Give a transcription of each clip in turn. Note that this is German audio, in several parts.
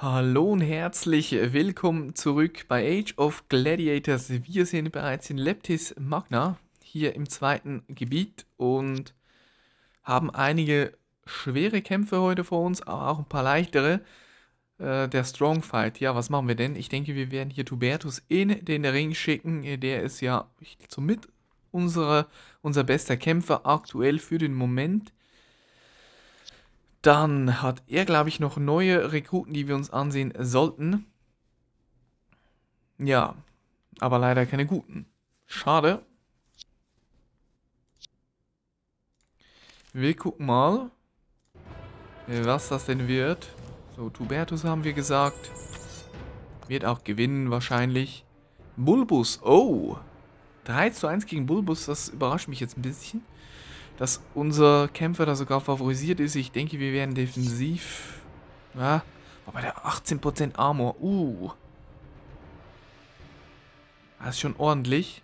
Hallo und herzlich willkommen zurück bei Age of Gladiators. Wir sind bereits in Leptis Magna, hier im zweiten Gebiet und haben einige schwere Kämpfe heute vor uns, aber auch ein paar leichtere. Der Strong Fight, ja, was machen wir denn? Ich denke, wir werden hier Tubertus in den Ring schicken. Der ist ja somit unser bester Kämpfer aktuell für den Moment. Dann hat er, glaube ich, noch neue Rekruten, die wir uns ansehen sollten. Ja, aber leider keine guten. Schade. Wir gucken mal, was das denn wird. So, Tubertus haben wir gesagt. Wird auch gewinnen wahrscheinlich. Bulbus, oh. 3:1 gegen Bulbus, das überrascht mich jetzt ein bisschen. Dass unser Kämpfer da sogar favorisiert ist. Ich denke, wir werden defensiv. Ja, aber der 18% Armor. Das ist schon ordentlich.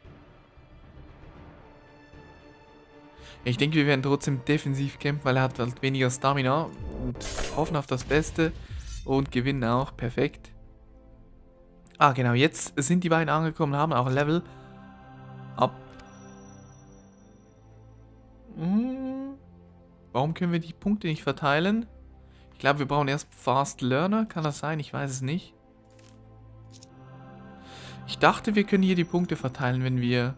Ich denke, wir werden trotzdem defensiv kämpfen, weil er hat halt weniger Stamina. Und hoffen auf das Beste. Und gewinnen auch. Perfekt. Ah, genau. Jetzt sind die beiden angekommen, haben auch Level up. Warum können wir die Punkte nicht verteilen? Ich glaube, wir brauchen erst Fast Learner. Kann das sein? Ich weiß es nicht. Ich dachte, wir können hier die Punkte verteilen, wenn wir...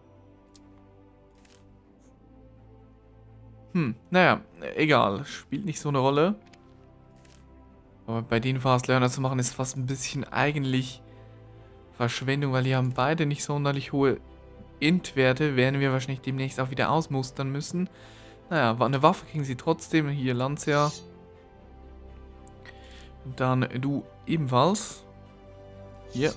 naja, egal. Spielt nicht so eine Rolle. Aber bei denen Fast Learner zu machen, ist fast ein bisschen eigentlich Verschwendung, weil die haben beide nicht sonderlich hohe Int-Werte. Werden wir wahrscheinlich demnächst auch wieder ausmustern müssen. Naja, eine Waffe kriegen sie trotzdem. Hier Lancia. Und dann du ebenfalls. Hier.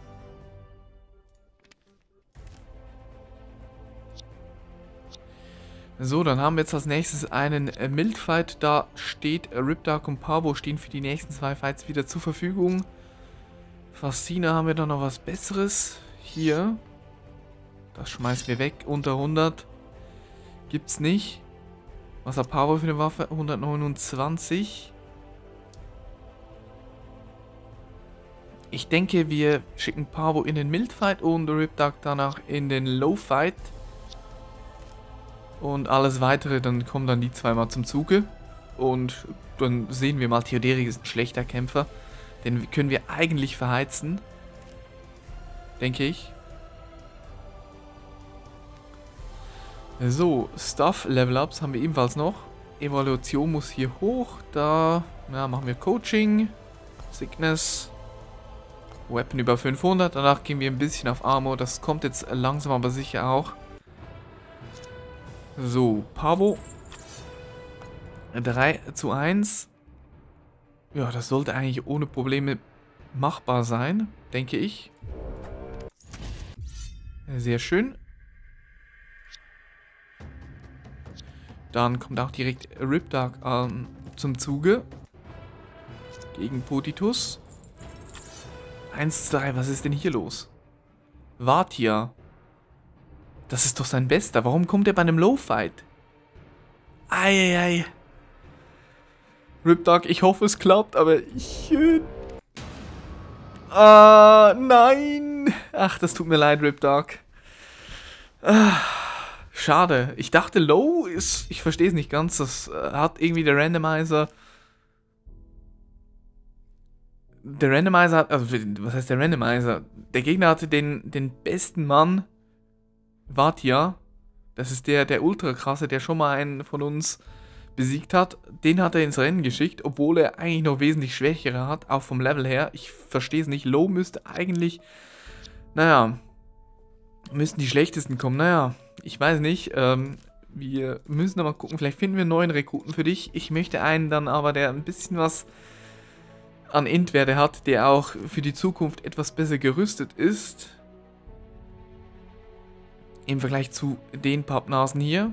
So, dann haben wir jetzt als nächstes einen Mildfight. Da steht Ripdark und Pavo stehen für die nächsten 2 Fights wieder zur Verfügung. Fascina haben wir dann noch was Besseres. Hier. Das schmeißen wir weg. Unter 100. Gibt's nicht. Was hat Pavo für eine Waffe? 129. Ich denke, wir schicken Pavo in den Mildfight und Ripdark danach in den Lowfight. Und alles weitere, dann kommen dann die zweimal zum Zuge. Und dann sehen wir mal, Theoderik ist ein schlechter Kämpfer. Den können wir eigentlich verheizen. Denke ich. So, Stuff-Level-Ups haben wir ebenfalls noch. Evaluation muss hier hoch. Da machen wir Coaching. Sickness. Weapon über 500. Danach gehen wir ein bisschen auf Armor. Das kommt jetzt langsam aber sicher auch. So, Pavo. 3:1. Ja, das sollte eigentlich ohne Probleme machbar sein, denke ich. Sehr schön. Dann kommt auch direkt Ripdark zum Zuge. Gegen Potitus. 1:3, was ist denn hier los? Vatia. Das ist doch sein Bester. Warum kommt er bei einem Low-Fight? Eieiei. Ripdark, ich hoffe es klappt, aber ich... nein. Ach, das tut mir leid, Ripdark. Schade. Ich dachte, Low ist... Ich verstehe es nicht ganz. Das hat irgendwie der Randomizer... Der Randomizer hat... Also, was heißt der Randomizer? Der Gegner hatte den besten Mann... Vatia, das ist der ultra krasse, der schon mal einen von uns besiegt hat. Den hat er ins Rennen geschickt, obwohl er eigentlich noch wesentlich schwächere hat, auch vom Level her. Ich verstehe es nicht. Low müsste eigentlich, naja, müssten die schlechtesten kommen. Naja, ich weiß nicht. Wir müssen aber gucken, vielleicht finden wir einen neuen Rekruten für dich. Ich möchte einen dann aber, der ein bisschen was an Int-Werte hat, der auch für die Zukunft etwas besser gerüstet ist. Im Vergleich zu den Pappnasen hier.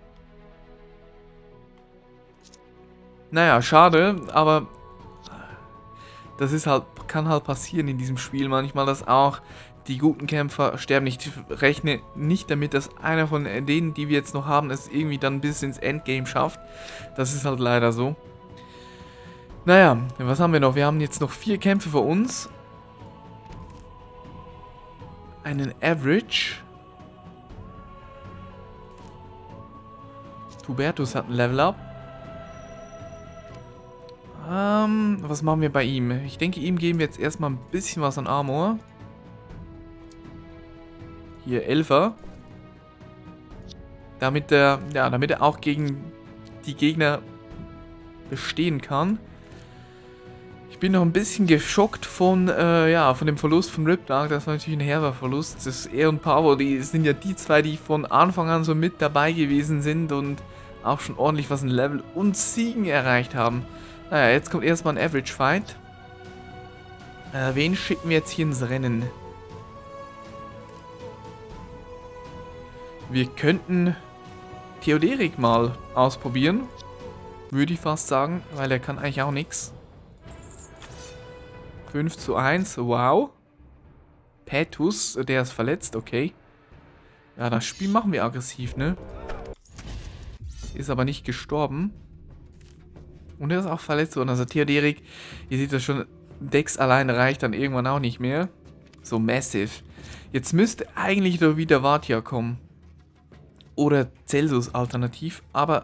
Naja, schade, aber das ist halt, kann halt passieren in diesem Spiel manchmal, dass auch die guten Kämpfer sterben. Ich rechne nicht damit, dass einer von denen, die wir jetzt noch haben, es irgendwie dann bis ins Endgame schafft. Das ist halt leider so. Naja, was haben wir noch? Wir haben jetzt noch 4 Kämpfe vor uns. Einen Average. Tubertus hat ein Level Up. Was machen wir bei ihm? Ich denke, ihm geben wir jetzt erstmal ein bisschen was an Armor. Hier, 11er. Damit er auch gegen die Gegner bestehen kann. Ich bin noch ein bisschen geschockt von dem Verlust von Ripdark. Das war natürlich ein herber Verlust. Das er und Pavo, die sind ja die zwei, die von Anfang an so mit dabei gewesen sind und auch schon ordentlich was an Level und Siegen erreicht haben. Naja, jetzt kommt erstmal ein Average Fight. Wen schicken wir jetzt hier ins Rennen? Wir könnten Theoderik mal ausprobieren. Würde ich fast sagen, weil er kann eigentlich auch nichts. 5:1, wow. Petus, der ist verletzt, okay. Ja, das Spiel machen wir aggressiv, ne? Ist aber nicht gestorben. Und er ist auch verletzt worden. Also Theoderik, ihr seht das schon, Dex allein reicht dann irgendwann auch nicht mehr. So massive. Jetzt müsste eigentlich doch wieder Vatia kommen. Oder Celsus alternativ, aber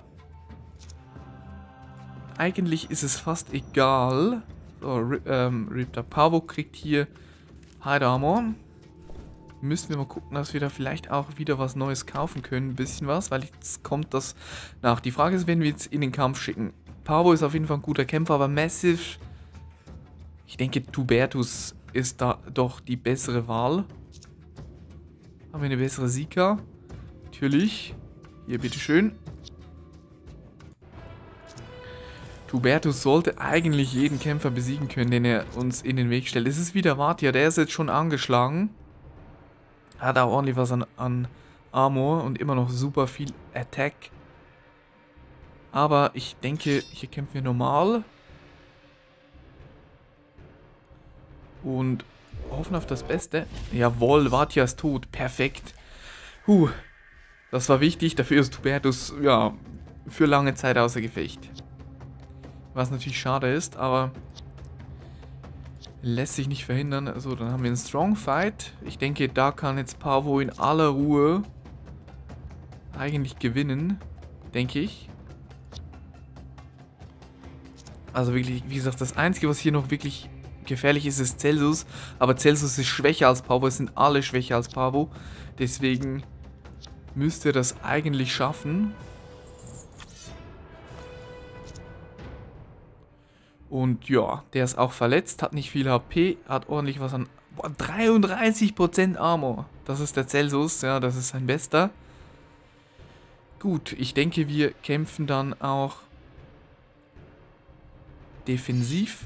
eigentlich ist es fast egal. So, Riptor Pavo kriegt hier Hide Armor. Müssen wir mal gucken, dass wir da vielleicht auch wieder was Neues kaufen können. Ein bisschen was, weil jetzt kommt das nach. Die Frage ist, wenn wir jetzt in den Kampf schicken. Pavo ist auf jeden Fall ein guter Kämpfer, aber Massive. Ich denke, Tubertus ist da doch die bessere Wahl. Haben wir eine bessere Sika? Natürlich. Hier, bitteschön. Tubertus sollte eigentlich jeden Kämpfer besiegen können, den er uns in den Weg stellt. Es ist wieder Vatia, der ist jetzt schon angeschlagen. Hat auch ordentlich was an Armor und immer noch super viel Attack. Aber ich denke, hier kämpfen wir normal. Und hoffen auf das Beste. Jawohl, Vatia ist tot. Perfekt. Das war wichtig. Dafür ist Tubertus, ja, für lange Zeit außer Gefecht. Was natürlich schade ist, aber lässt sich nicht verhindern. So, dann haben wir einen Strong Fight. Ich denke, da kann jetzt Pavo in aller Ruhe eigentlich gewinnen. Denke ich. Also wirklich, wie gesagt, das Einzige, was hier noch wirklich gefährlich ist, ist Celsus. Aber Celsus ist schwächer als Pavo. Es sind alle schwächer als Pavo. Deswegen müsste er das eigentlich schaffen. Und ja, der ist auch verletzt, hat nicht viel HP, hat ordentlich was an... Boah, 33% Armor. Das ist der Celsus, ja, das ist sein bester. Gut, ich denke, wir kämpfen dann auch defensiv.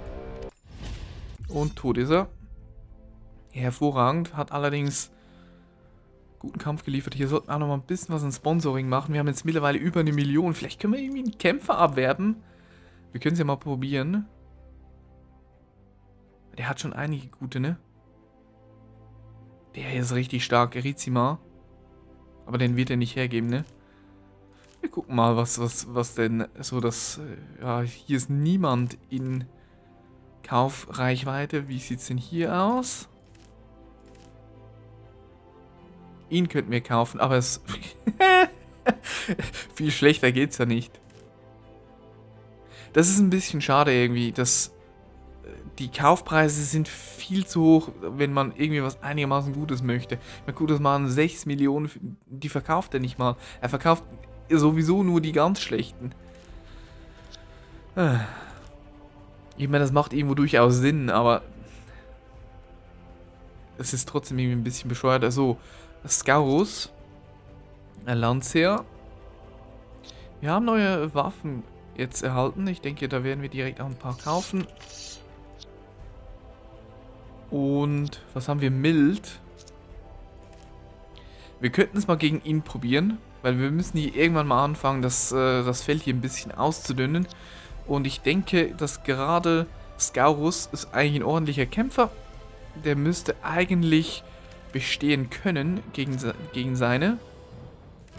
Und tot ist er. Hervorragend, hat allerdings guten Kampf geliefert. Hier sollten wir auch noch mal ein bisschen was an Sponsoring machen. Wir haben jetzt mittlerweile über 1 Million. Vielleicht können wir irgendwie einen Kämpfer abwerben. Wir können es ja mal probieren. Der hat schon einige gute, ne? Der hier ist richtig stark. Erizima. Aber den wird er nicht hergeben, ne? Wir gucken mal, was denn so das... Ja, hier ist niemand in Kaufreichweite. Wie sieht es denn hier aus? Ihn könnten wir kaufen, aber es... viel schlechter geht's ja nicht. Das ist ein bisschen schade irgendwie, dass die Kaufpreise sind viel zu hoch, wenn man irgendwie was einigermaßen Gutes möchte. Na gut, das waren 6 Millionen, die verkauft er nicht mal. Er verkauft sowieso nur die ganz schlechten. Ich meine, das macht irgendwo durchaus Sinn, aber es ist trotzdem irgendwie ein bisschen bescheuert. Also, Scaurus, Lancia. Wir haben neue Waffen jetzt erhalten. Ich denke, da werden wir direkt auch ein paar kaufen. Und was haben wir? Mild. Wir könnten es mal gegen ihn probieren, weil wir müssen hier irgendwann mal anfangen, das Feld hier ein bisschen auszudünnen. Und ich denke, dass gerade Scaurus ist eigentlich ein ordentlicher Kämpfer. Der müsste eigentlich bestehen können gegen seine.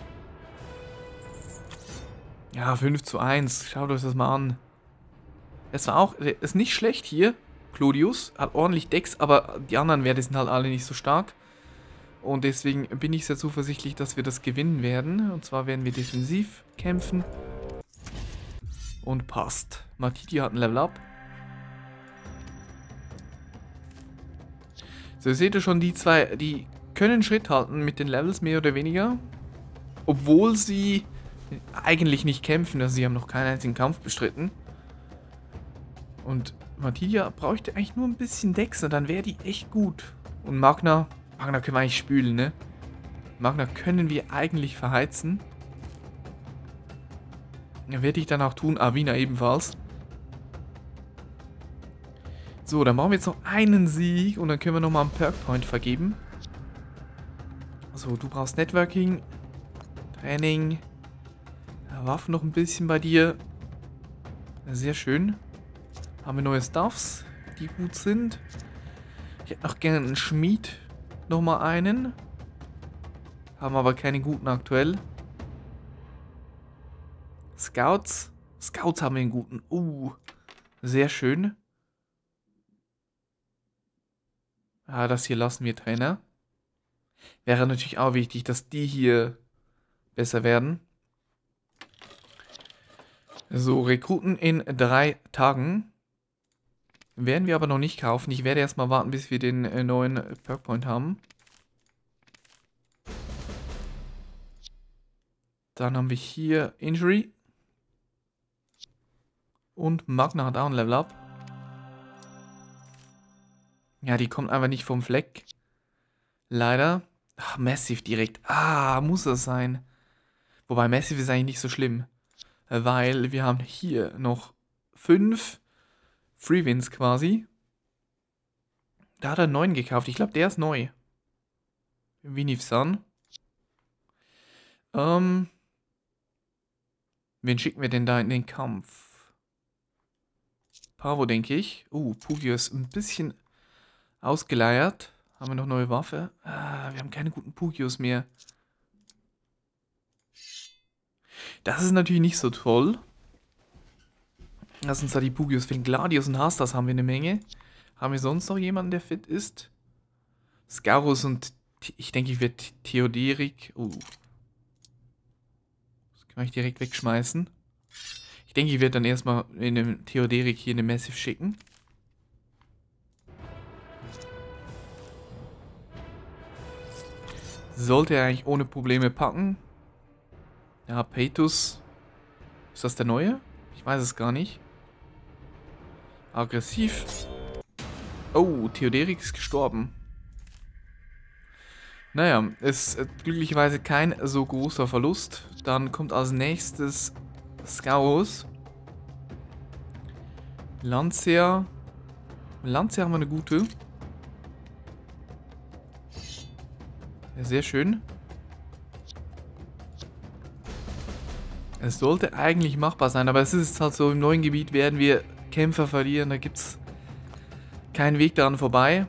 Ja, 5:1. Schaut euch das mal an. Das war auch, ist nicht schlecht hier. Claudius hat ordentlich Decks, aber die anderen Werte sind halt alle nicht so stark. Und deswegen bin ich sehr zuversichtlich, dass wir das gewinnen werden. Und zwar werden wir defensiv kämpfen. Und passt. Matiti hat ein Level Up. So, ihr seht ihr schon, die zwei, die können Schritt halten mit den Levels, mehr oder weniger. Obwohl sie eigentlich nicht kämpfen, also sie haben noch keinen einzigen Kampf bestritten. Und Mattia bräuchte eigentlich nur ein bisschen Dex und dann wäre die echt gut. Und Magna können wir eigentlich spülen, ne? Magna können wir eigentlich verheizen. Ja, werde ich dann auch tun. Avina ebenfalls. So, dann brauchen wir jetzt noch einen Sieg und dann können wir nochmal einen Perk Point vergeben. So, du brauchst Networking, Training, ja, Waffen noch ein bisschen bei dir. Sehr schön. Haben wir neue Stuffs, die gut sind. Ich hätte noch gerne einen Schmied. Nochmal einen. Haben aber keine guten aktuell. Scouts. Scouts haben wir einen guten. Sehr schön. Ja, das hier lassen wir, Trainer. Wäre natürlich auch wichtig, dass die hier besser werden. So, Rekruten in 3 Tagen. Werden wir aber noch nicht kaufen. Ich werde erstmal warten, bis wir den neuen Perk Point haben. Dann haben wir hier Injury. Und Magna hat auch ein Level Up. Ja, die kommt einfach nicht vom Fleck. Leider. Ach, Massive direkt. Muss das sein. Wobei Massive ist eigentlich nicht so schlimm. Weil wir haben hier noch 5 Free Wins quasi. Da hat er einen neuen gekauft. Ich glaube, der ist neu. Winifsan. Wen schicken wir denn da in den Kampf? Pavo, denke ich. Pugio ist ein bisschen ausgeleiert. Haben wir noch neue Waffe? Wir haben keine guten Pugios mehr. Das ist natürlich nicht so toll. Lass uns da die Pugios finden. Gladius und Hastas haben wir eine Menge. Haben wir sonst noch jemanden, der fit ist? Scarus und ich denke, ich werde Theoderik. Das kann ich direkt wegschmeißen. Ich denke, ich werde dann erstmal in dem Theoderik hier eine Massive schicken. Sollte er eigentlich ohne Probleme packen. Ja, Peytus. Ist das der neue? Ich weiß es gar nicht. Aggressiv. Theoderik ist gestorben. Naja, ist glücklicherweise kein so großer Verlust. Dann kommt als nächstes Scaurus. Lancia. Lancia haben wir eine gute. Ja, sehr schön. Es sollte eigentlich machbar sein, aber es ist halt so, im neuen Gebiet werden wir Kämpfer verlieren, da gibt es keinen Weg daran vorbei.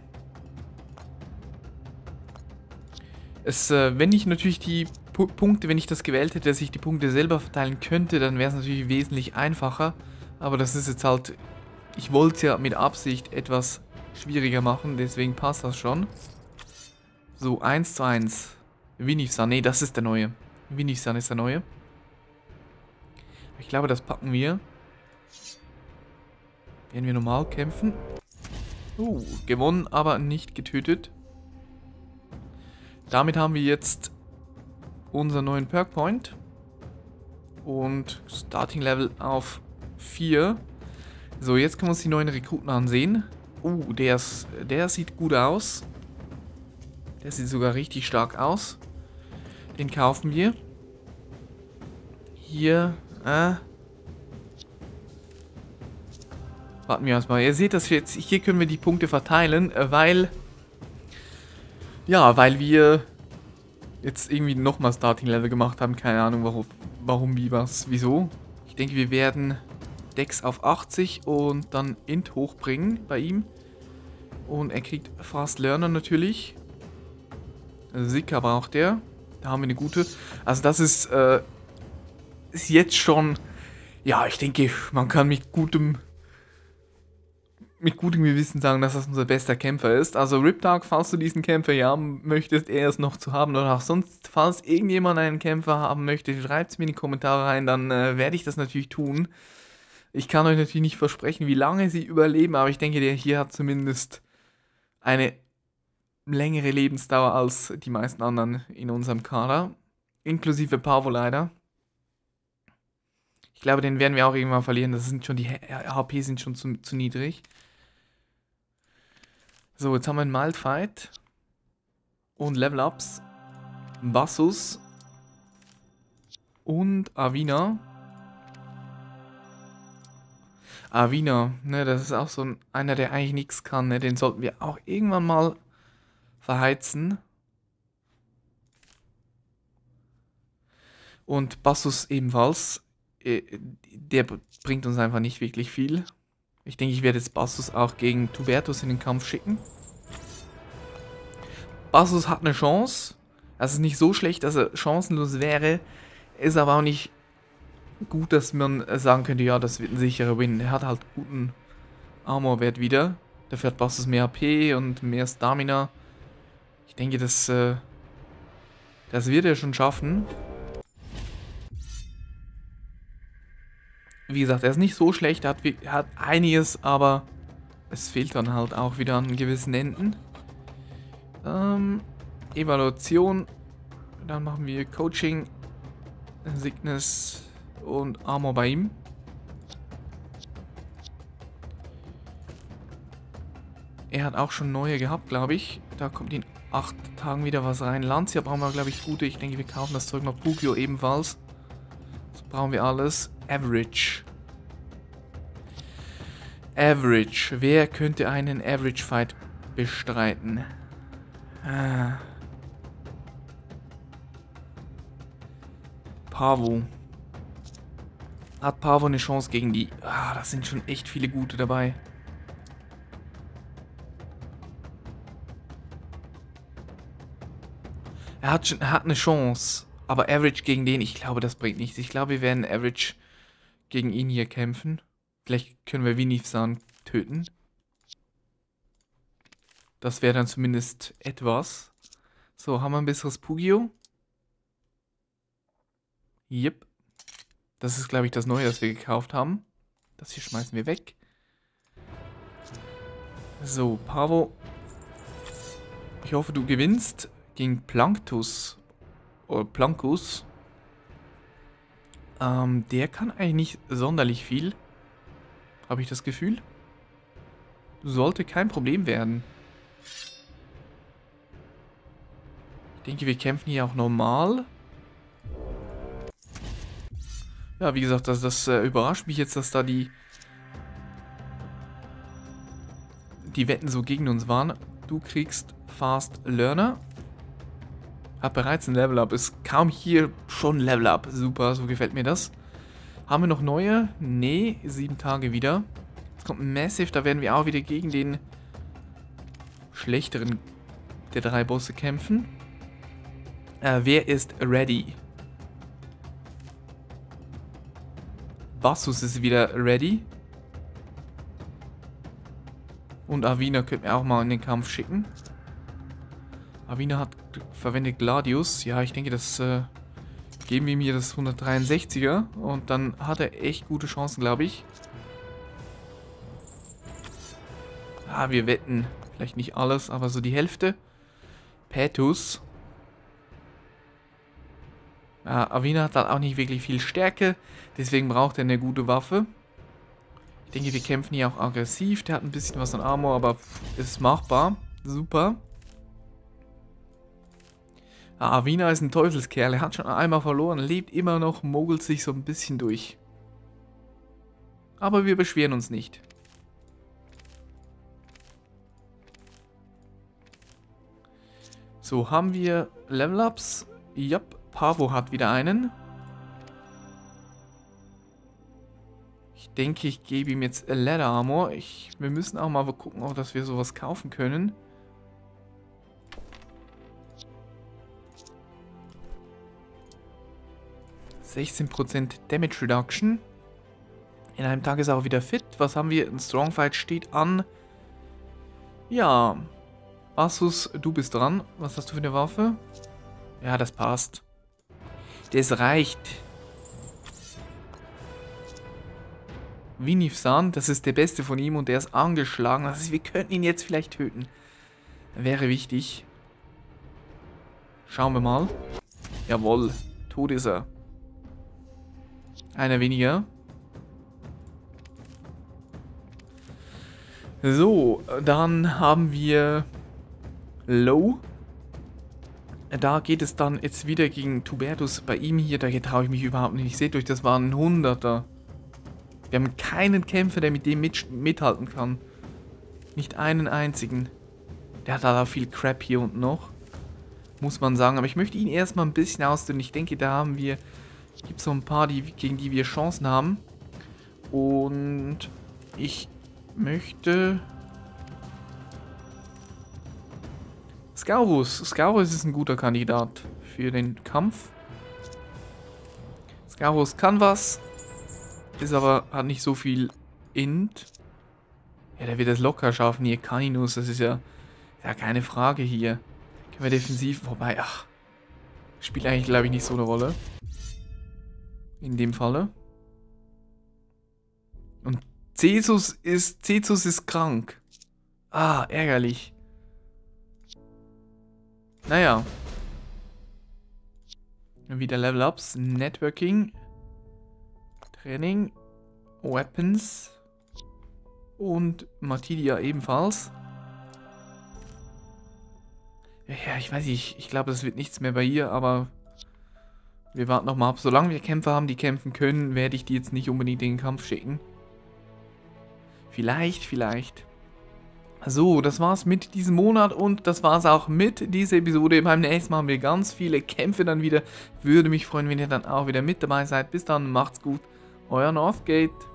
Wenn ich natürlich die Punkte, wenn ich das gewählt hätte, dass ich die Punkte selber verteilen könnte, dann wäre es natürlich wesentlich einfacher. Aber das ist jetzt halt, ich wollte es ja mit Absicht etwas schwieriger machen, deswegen passt das schon. So, 1:1. Winifsan, nee, das ist der neue. Winifsan ist der neue. Ich glaube, das packen wir. Werden wir normal kämpfen. Gewonnen, aber nicht getötet. Damit haben wir jetzt unseren neuen Perk Point. Und Starting Level auf 4. So, jetzt können wir uns die neuen Rekruten ansehen. Der sieht gut aus. Der sieht sogar richtig stark aus. Den kaufen wir. Hier, warten wir erstmal. Ihr seht das jetzt, hier können wir die Punkte verteilen, weil wir jetzt irgendwie nochmal Starting Level gemacht haben. Keine Ahnung, warum, wie, was, wieso. Ich denke, wir werden Dex auf 80 und dann Int hochbringen bei ihm. Und er kriegt Fast Learner natürlich. Sika braucht er. Da haben wir eine gute. Also das ist jetzt schon, ja, ich denke, man kann mit gutem mit gutem Gewissen sagen, dass das unser bester Kämpfer ist. Also Riptag, falls du diesen Kämpfer hier haben möchtest, er ist noch zu haben oder auch sonst, falls irgendjemand einen Kämpfer haben möchte, schreibt es mir in die Kommentare rein, dann werde ich das natürlich tun. Ich kann euch natürlich nicht versprechen, wie lange sie überleben, aber ich denke, der hier hat zumindest eine längere Lebensdauer als die meisten anderen in unserem Kader. Inklusive Pavo leider. Ich glaube, den werden wir auch irgendwann verlieren. Das sind schon die HP sind schon zu niedrig. So, jetzt haben wir einen Mild Fight. Und Level Ups. Bassus. Und Avina. Avina, ne, das ist auch so einer, der eigentlich nichts kann, ne? Den sollten wir auch irgendwann mal verheizen. Und Bassus ebenfalls. Der bringt uns einfach nicht wirklich viel. Ich denke, ich werde jetzt Bassus auch gegen Tubertus in den Kampf schicken. Bassus hat eine Chance. Es ist nicht so schlecht, dass er chancenlos wäre. Ist aber auch nicht gut, dass man sagen könnte, ja, das wird ein sicherer Win. Er hat halt guten Armor-Wert wieder. Dafür hat Bassus mehr HP und mehr Stamina. Ich denke, das wird er schon schaffen. Wie gesagt, er ist nicht so schlecht, er hat einiges, aber es fehlt dann halt auch wieder an gewissen Enden. Evaluation. Dann machen wir Coaching, Sickness und Armor bei ihm. Er hat auch schon neue gehabt, glaube ich. Da kommt in 8 Tagen wieder was rein. Lancia brauchen wir, glaube ich, gute. Ich denke, wir kaufen das Zeug noch. Pugio ebenfalls. Das brauchen wir alles. Average. Average. Wer könnte einen Average Fight bestreiten? Pavo. Hat Pavo eine Chance gegen die? Das sind schon echt viele gute dabei. Er hat eine Chance. Aber Average gegen den, ich glaube, das bringt nichts. Ich glaube, wir werden Average gegen ihn hier kämpfen. Vielleicht können wir Winifsan töten. Das wäre dann zumindest etwas. So, haben wir ein besseres Pugio? Yep. Das ist, glaube ich, das Neue, das wir gekauft haben. Das hier schmeißen wir weg. So, Pavo. Ich hoffe, du gewinnst gegen Planctus. Oder Plancus. Der kann eigentlich nicht sonderlich viel. Habe ich das Gefühl. Sollte kein Problem werden. Ich denke, wir kämpfen hier auch normal. Ja, wie gesagt, das überrascht mich jetzt, dass da die Wetten so gegen uns waren. Du kriegst Fast Learner. Hab bereits ein Level Up. Ist kaum hier schon Level Up. Super, so gefällt mir das. Haben wir noch neue? Nee, 7 Tage wieder. Jetzt kommt ein Massive, da werden wir auch wieder gegen den schlechteren der 3 Bosse kämpfen. Wer ist ready? Bassus ist wieder ready. Und Avina könnten wir auch mal in den Kampf schicken. Avina verwendet Gladius. Ja, ich denke, das geben wir ihm hier das 163er. Und dann hat er echt gute Chancen, glaube ich. Wir wetten. Vielleicht nicht alles, aber so die Hälfte. Petus. Avina hat dann auch nicht wirklich viel Stärke. Deswegen braucht er eine gute Waffe. Ich denke, wir kämpfen hier auch aggressiv. Der hat ein bisschen was an Armor, aber ist machbar. Super. Avina ist ein Teufelskerl. Er hat schon einmal verloren, lebt immer noch, mogelt sich so ein bisschen durch. Aber wir beschweren uns nicht. So, haben wir Level-Ups? Ja, Pavo hat wieder einen. Ich denke, ich gebe ihm jetzt Leather Armor. Wir müssen auch mal gucken, ob dass wir sowas kaufen können. %16 Damage Reduction. In einem Tag ist er auch wieder fit. Was haben wir? Ein Strongfight steht an. Ja. Asus, du bist dran. Was hast du für eine Waffe? Ja, das passt. Das reicht. Vinifsan, das ist der beste von ihm und der ist angeschlagen. Das heißt, wir könnten ihn jetzt vielleicht töten. Wäre wichtig. Schauen wir mal. Jawohl, tot ist er. Einer weniger. So, dann haben wir Low. Da geht es dann jetzt wieder gegen Tubertus. Bei ihm hier, da traue ich mich überhaupt nicht. Seht euch, das war ein 100er. Wir haben keinen Kämpfer, der mit dem mithalten kann. Nicht einen einzigen. Der hat da viel Crap hier unten noch. Muss man sagen. Aber ich möchte ihn erstmal ein bisschen ausdünnen. Ich denke, da haben wir... Gibt so ein paar, gegen die wir Chancen haben. Und ich möchte... Scaurus. Scaurus ist ein guter Kandidat für den Kampf. Scaurus kann was. Ist aber, hat nicht so viel Int. Ja, der wird das locker schaffen hier. Caninus, das ist ja keine Frage hier. Können wir defensiv, wobei, ach. Spielt eigentlich, glaube ich, nicht so eine Rolle. In dem Falle. Und Cesus ist krank. Ah, ärgerlich. Naja. Wieder Level-Ups. Networking. Training. Weapons. Und Matidia ebenfalls. Ja, ich weiß nicht. Ich glaube, das wird nichts mehr bei ihr, aber wir warten nochmal ab. Solange wir Kämpfer haben, die kämpfen können, werde ich die jetzt nicht unbedingt in den Kampf schicken. Vielleicht. So, das war's mit diesem Monat und das war's auch mit dieser Episode. Beim nächsten Mal haben wir ganz viele Kämpfe dann wieder. Würde mich freuen, wenn ihr dann auch wieder mit dabei seid. Bis dann, macht's gut. Euer Northgate.